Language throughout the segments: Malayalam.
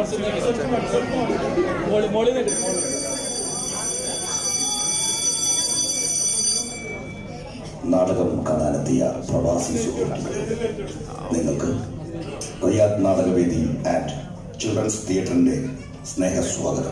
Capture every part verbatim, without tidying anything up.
നാടകം കാണാനെത്തിയ പ്രവാസി സുഹൃത്തുക്കളെ, നിങ്ങൾക്ക് റിയാദ് നാടകവേദി ആൻഡ് ചിൽഡ്രൻസ് തിയേറ്ററിന്റെ സ്നേഹസ്വാഗതം.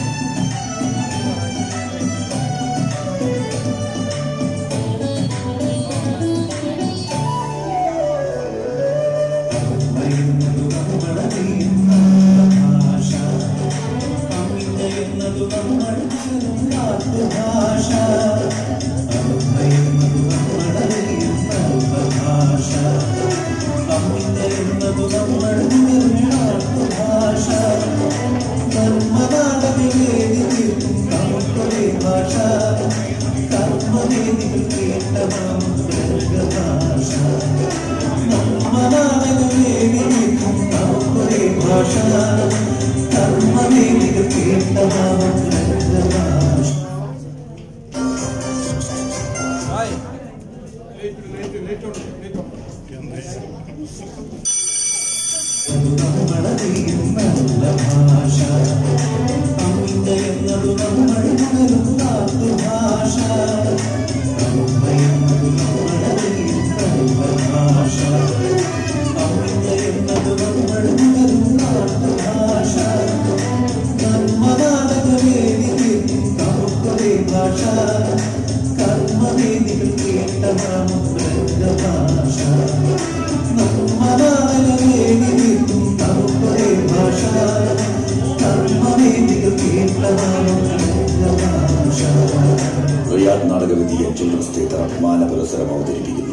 Riyadh Natakavedi and children's theatre അഭിമാന പുരസ്സരം അവതരിപ്പിക്കുന്നു.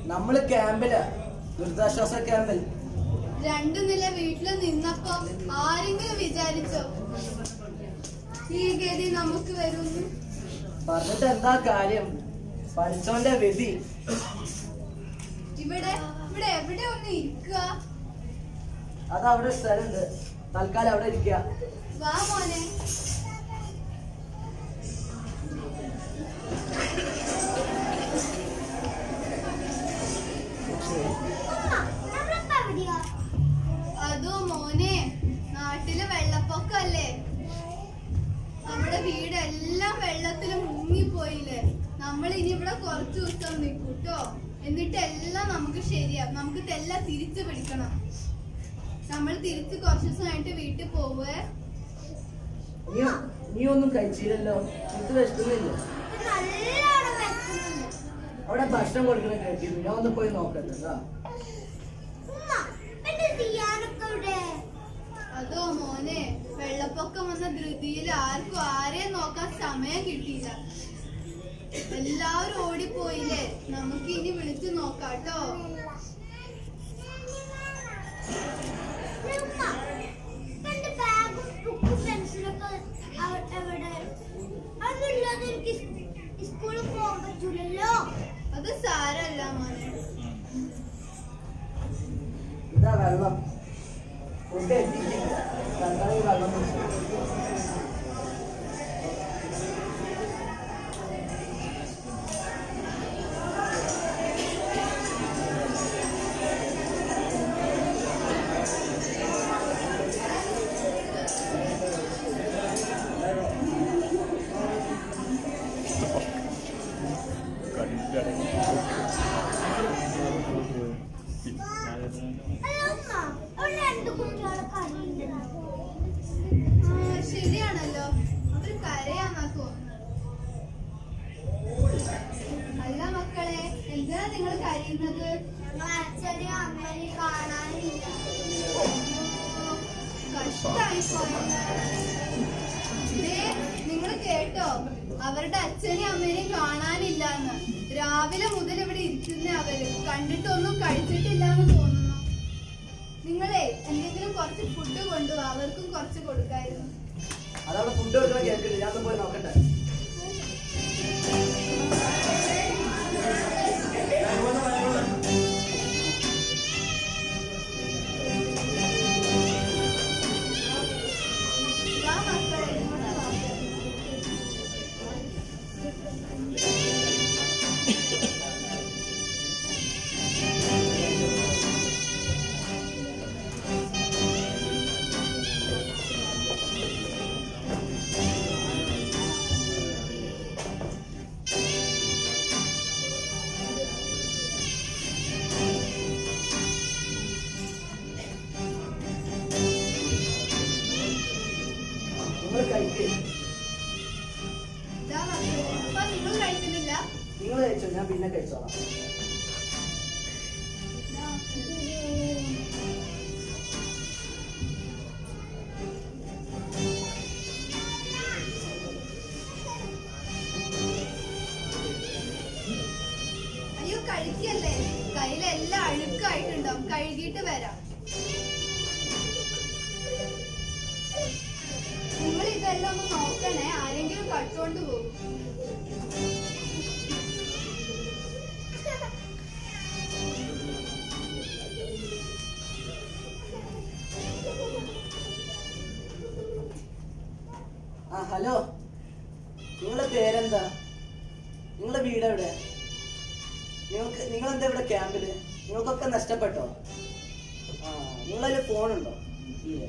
നമ്മള് ക്യാമ്പില ദുരിതാശ്വാസ ക്യാമ്പിൽ രണ്ടു നില വീട്ടില് നിന്നപ്പോ ആരെങ്കിലും വിചാരിച്ചോ ഈ ഗതി നമുക്ക് വരുന്നു? പറഞ്ഞിട്ട് എന്താ കാര്യം? പഠിച്ചോന്റെ വിധി. ഇവിടെ ഇവിടെ എവിടെ ഒന്ന് ഇരിക്കുക. അത് അവിടെ സ്ഥലമുണ്ട്, തൽക്കാലം അവിടെ ഇരിക്കുക. വാ മോനെ. അതോ മോനെ, നാട്ടില് വെള്ളപ്പൊക്കല്ലേ, നമ്മുടെ വീടെല്ലാം വെള്ളത്തില് മുങ്ങിപ്പോയില്ലേ. നമ്മൾ ഇനി ഇവിടെ കുറച്ചു ദിവസം നിൽക്കൂട്ടോ, എന്നിട്ട് എല്ലാം നമുക്ക് ശരിയാവും. നമുക്ക് ഇതെല്ലാം തിരിച്ചു പിടിക്കണം. നമ്മൾ തിരിച്ച് കുറച്ചു ദിവസം കഴിഞ്ഞിട്ട് വീട്ടിൽ പോവേ. നീ ഒന്നും കഴിച്ചില്ലല്ലോ, ഇത് വിഷമില്ല. അവിടെ ഭക്ഷണം കൊടുക്കണ കേട്ടിരുന്നു, ഞാൻ ഒന്ന് പോയി നോക്കട്ടെ. അതോ മോനെ, വെള്ളപ്പൊക്കം വന്ന ധൃതിയിൽ ആർക്കും ആരെയും നോക്കാൻ സമയം കിട്ടിയില്ല. എല്ലാവരും ഓടിപ്പോയില്ലേ. നമുക്ക് ഇനി വിളിച്ചു നോക്കാട്ടോ. അത് സാരല്ല മോനെ. ഇതാ വെള്ളം, ഫുഡ് എത്തിയിട്ടില്ല, തൽക്കാലം വെള്ളം കുടിച്ചു. ശരിയാണല്ലോ, അവര് കരയാന്നാ തോന്നുന്നത്. അല്ല മക്കളെ, എന്തിനാ നിങ്ങൾ കരയുന്നത്? അച്ഛനെയും അമ്മനെയും കാണാനില്ല. കഷ്ടായി പോയല്ലേ. നിങ്ങൾ കേട്ടോ, അവരുടെ അച്ഛനെയും അമ്മേനെയും കാണാനില്ലാന്ന്. രാവിലെ മുതൽ ഇവിടെ ഇരിക്കുന്ന അവര് കണ്ടിട്ടൊന്നും കഴിച്ചിട്ടില്ലാന്ന് തോന്നുന്നു. നിങ്ങളെ എന്തെങ്കിലും കുറച്ച് ഫുഡ് കൊണ്ടുപോവാ, അവർക്കും കുറച്ച് കൊടുക്കായിരുന്നു. അതവിടെ ഫുഡ് വെക്കാൻ കേൾക്കില്ല, ഞാൻ പോയി നോക്കട്ടെ. വാ മക്കളെ, ഇങ്ങോട്ട് വാ. നിങ്ങൾ കഴിക്കുന്നില്ല? നിങ്ങൾ കഴിച്ചോ, ഞാൻ പിന്നെ കഴിച്ചോളാം. അയ്യോ കഴിക്കല്ലേ, കയ്യിലെല്ലാം അഴുക്കായിട്ടുണ്ടാവും. കഴുകിയിട്ട് വരാം. നിങ്ങൾ ഇതെല്ലാം ഒന്ന് നോക്കണേ, ആരെങ്കിലും കട്ടുകൊണ്ട് പോകും. ആ ഹലോ, നിങ്ങളുടെ പേരെന്താ? നിങ്ങളുടെ വീട് എവിടെ? നിങ്ങൾക്ക് നിങ്ങളെന്താ ഇവിടെ ക്യാമ്പില്? നിങ്ങൾക്കൊക്കെ നഷ്ടപ്പെട്ടോ? ആ, നിങ്ങളതിൽ ഫോണുണ്ടോ? ഇല്ലേ?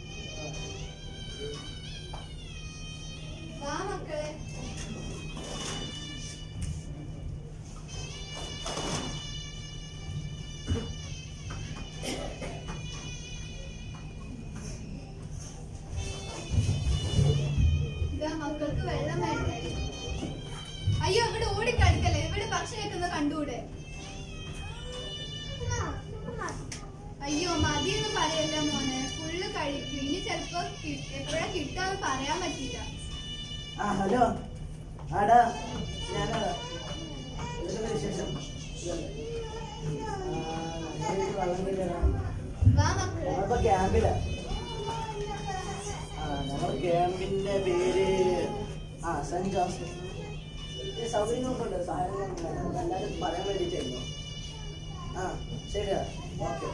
വാ മക്കളെ. ഇതാ മക്കൾക്ക് വെള്ളം വേണ്ടേ? അയ്യോ, ഇവിടെ ഓടിക്കളിക്കല്ലേ, ഇവിടെ ഭക്ഷണം വെക്കുന്നത് കണ്ടൂടെ? അയ്യോ മതിയെന്ന് പറയല്ല മോനെ, ഫുള്ള് കഴിക്കും. ഇനി ചെലപ്പോ എപ്പോഴാ കിട്ടാന്ന് പറയാൻ പറ്റില്ല. ആ ഹലോ, ആടാ ഞാനാടാ. എന്തൊക്കെ വിശേഷം? ഞങ്ങളിപ്പോ ക്യാമ്പില. ആ ഞങ്ങൾ ക്യാമ്പിന്റെ പേര് ആ സെന്റ് ജോസഫ്. സൗകര്യങ്ങളൊക്കെ സഹായങ്ങളുണ്ട്. എല്ലാവരും പറയാൻ വേണ്ടിട്ടായിരുന്നു. ആ ശരിയാ, ഓക്കെ.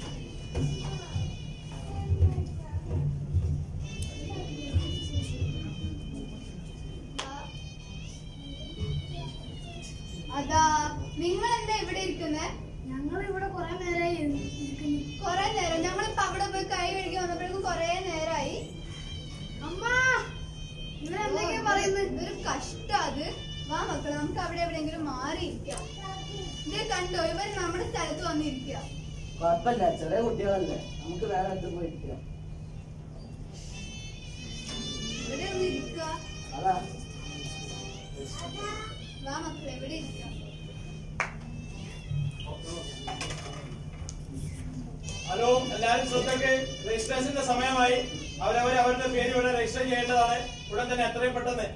അതാ നിങ്ങൾ എന്താ ഇവിടെ ഇരിക്കുന്നേ? ഞങ്ങൾ ഇവിടെ കുറെ നേരമായി ഇരിക്കുന്നു. കൊറേ നേരം ഞങ്ങളിപ്പോ അവിടെ പോയി കൈ കഴുകി വന്നപ്പോഴേക്കും കൊറേ നേരായി. അമ്മ നിങ്ങൾ എന്തൊക്കെയാ പറയുന്നത്? ഒരു കഷ്ടം അത്. വാ മക്കളെ, നമുക്ക് അവിടെ എവിടെയെങ്കിലും മാറിയിരിക്കാം. ഇത് കണ്ടോ, ഇവർ നമ്മുടെ സ്ഥലത്ത് വന്നിരിക്കുക. കുഴപ്പമില്ല, ചെറിയ കുട്ടികളല്ലേ, നമുക്ക് വേറെ അടുത്ത് പോയിരിക്കാം. ഇവിടെ ഒന്ന് ഇരിക്കുക. അതാ വാ മക്കളെ, എവിടെ ഇരിക്കാം. ഹലോ, എല്ലാവരും ശ്രദ്ധയ്ക്ക്. രജിസ്ട്രേഷന്റെ സമയമായി. അവരവർ അവരുടെ പേര് ഇവിടെ രജിസ്റ്റർ ചെയ്യേണ്ടതാണ് ഉടൻ തന്നെ, എത്രയും പെട്ടെന്ന്.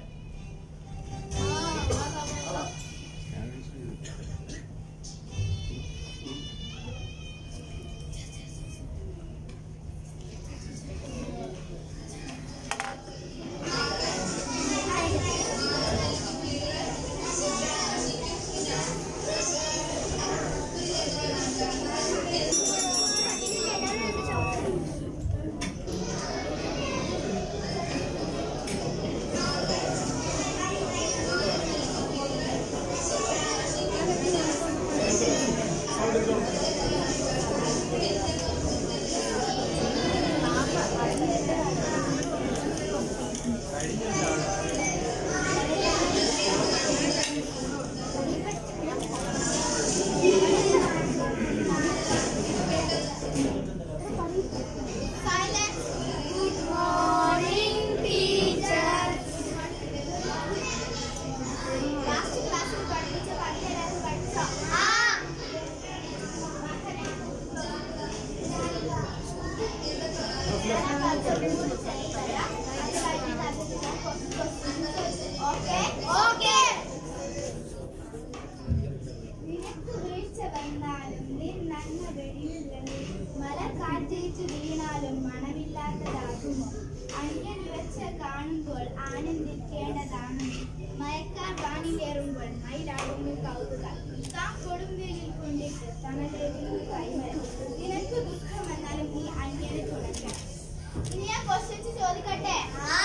വീണാലും മണമില്ലാത്തതാകുമോ? അന്യൻ വെച്ച കാണുമ്പോൾ ആനന്ദിക്കേണ്ടതാണ്. മയക്കാർ വാണികേറുമ്പോൾ മയിലാടുന്നു കൗതുകം. താൻ കൊടുമ്പിരിൽ കൊണ്ടിട്ട് തണലേറിയ കൈമരം. നിനക്ക് ദുഃഖം വന്നാലും നീ അന്യനെ തുണയ്ക്കണം. ഇനി ഞാൻ ക്വസ്റ്റ്യൻസ് ചോദിക്കട്ടെ?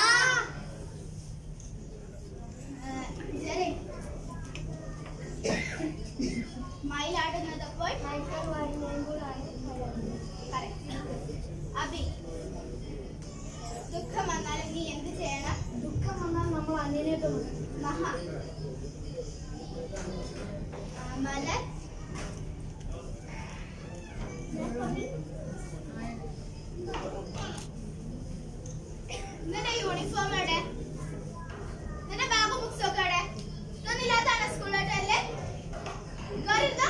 മയിലാടുന്നതപ്പോൾ അഭി, ദുഃഖം വന്നാലും നീ എന്ത് ചെയ്യണം? ദുഃഖം വന്നാൽ നമ്മൾ അന്യനെ തുണയ്ക്കണം. മഹ, മലർ, നിന്റെ യൂണിഫോം എവിടെ? നിന്റെ ബാഗും ബുക്സും ഒക്കെ എവിടെ? ഇതൊന്നില്ലാത്താണ് സ്കൂളിലോട്ടല്ലേ? കേറിയിരുന്നോ?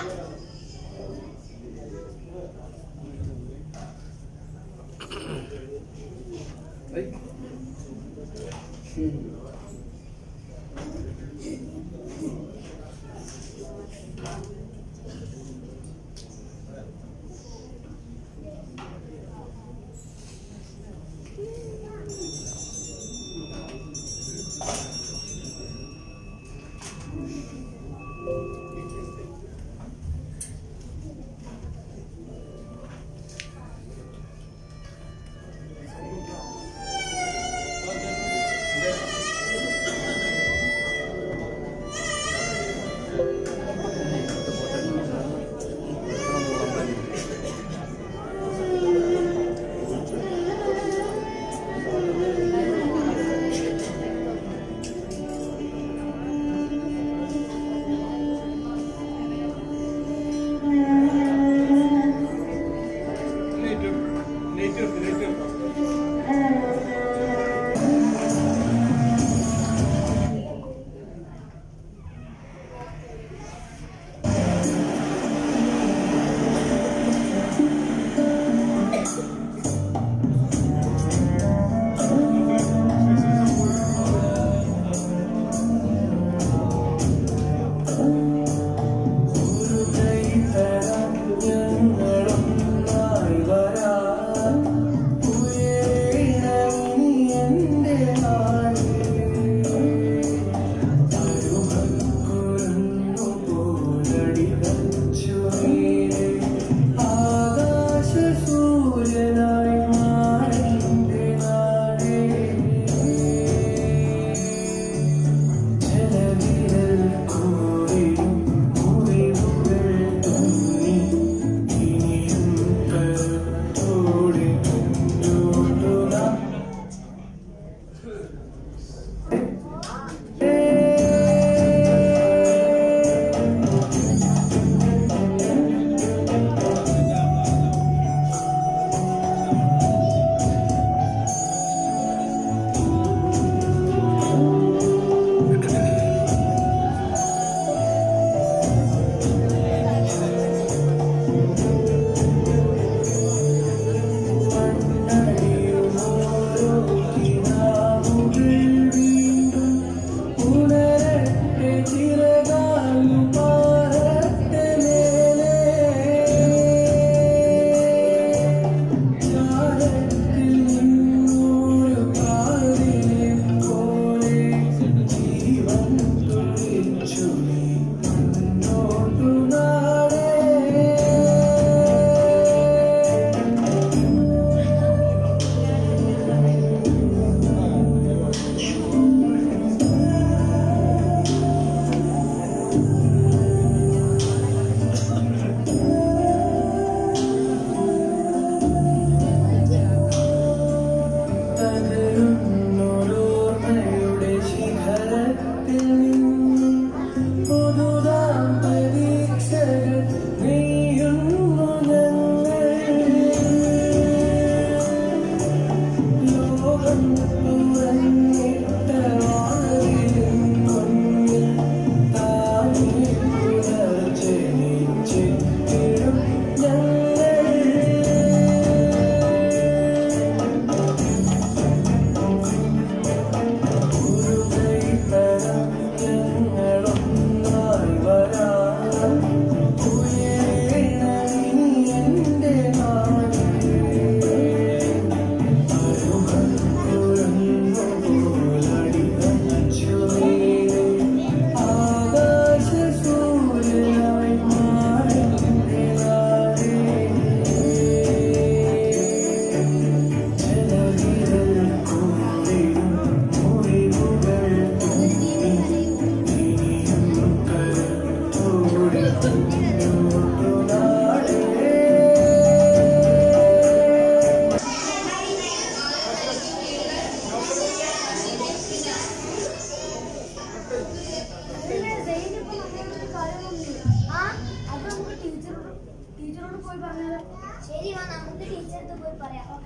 Thank you.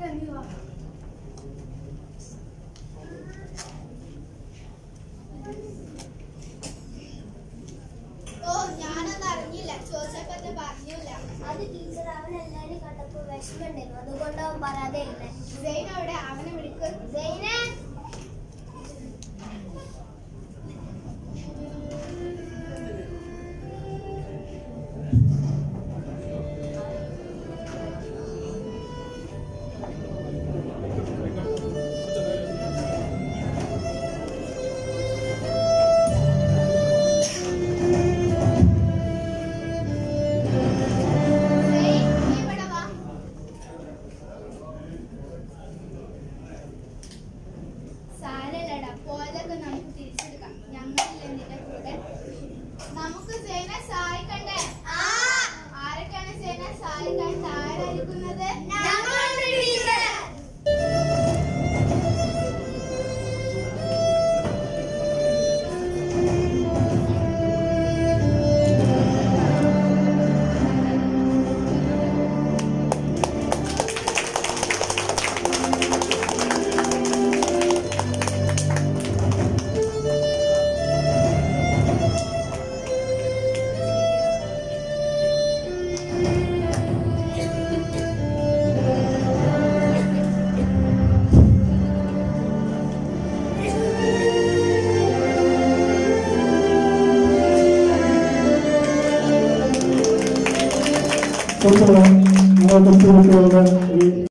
ഓ ഞാനൊന്നും അറിഞ്ഞില്ല, ചോദിച്ചപ്പോ പറഞ്ഞില്ല. അത് ടീച്ചർ അവൻ എല്ലാരും കണ്ടപ്പോ വിഷമുണ്ടായിരുന്നു, അതുകൊണ്ട് അവൻ പറയാതെ ഇരുന്നേ. സൈന അവിടെ, അവനെ വിളിക്കും. സൈന നമുക്ക് സേന സഹായിക്കണ്ടേ? ആരൊക്കെയാണ് സേന സഹായിക്കാൻ തയ്യാറായിരിക്കുന്നത്? Otra, una